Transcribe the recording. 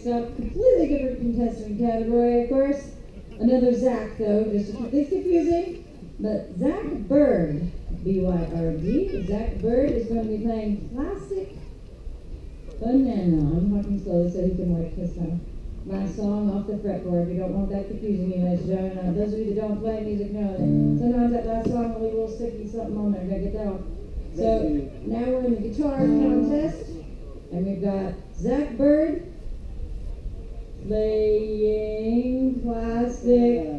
Up, completely different contestant category, of course. Another Zack, though, just to keep this confusing. But Zack Byrd, B-Y-R-D. Zack Byrd is going to be playing Plastic Banana. I'm talking slowly so he can work this time. Last song off the fretboard. We don't want that confusing you, ladies and gentlemen. Those of you that don't play music know that sometimes that last song will be a little sticky something on there. Gotta get that off. So now we're in the guitar contest, and we've got Zack Byrd playing Plastic